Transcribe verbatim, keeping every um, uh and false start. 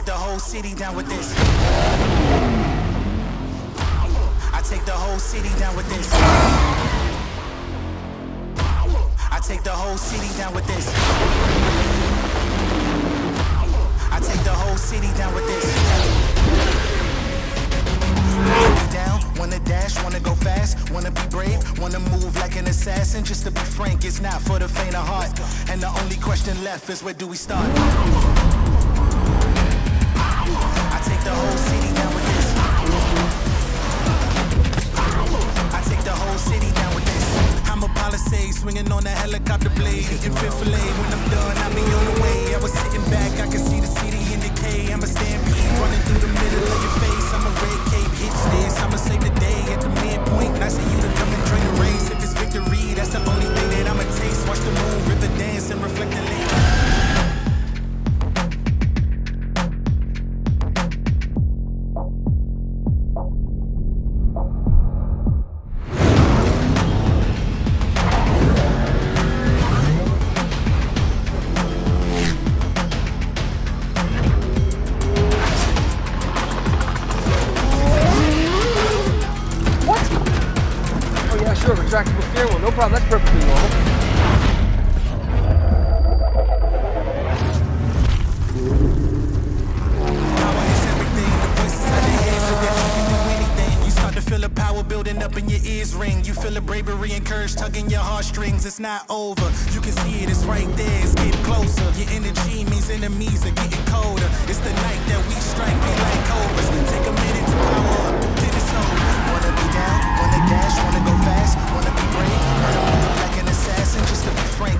take the whole city down with this. I take the whole city down with this. I take the whole city down with this. I take the whole city down with this. Down, wanna dash, wanna go fast, wanna be brave, wanna move like an assassin. Just to be frank, it's not for the faint of heart. And the only question left is, where do we start? I take the whole city down with this. I take the whole city down with this. I'm a palisade, swinging on a helicopter blade, eating fish fillet. When I'm done, I'll be on the way. I was sitting back, I can see the city in decay. I'm a stampede, running through the middle of your face. I'm a red cape, hit this. I'ma save the day at the midpoint. And I see you to come and join the race. If it's victory, that's the only thing that I'ma taste. Watch the moon, river dance, and reflect the lake. Retractable steering wheel, no problem, that's perfectly normal. Power is everything, the voice inside your head so that you can do anything. You start to feel the power building up in your ears ring. You feel the bravery and courage tugging your heartstrings. It's not over, you can see it, it's right there, it's getting closer. Your energy means enemies are getting colder. It's the night that we strike, we like cobras. Take a minute to power up, then it's over. Wanna be down, wanna dash, wanna go fast, wanna be brave, wanna move like an assassin, just to be frank.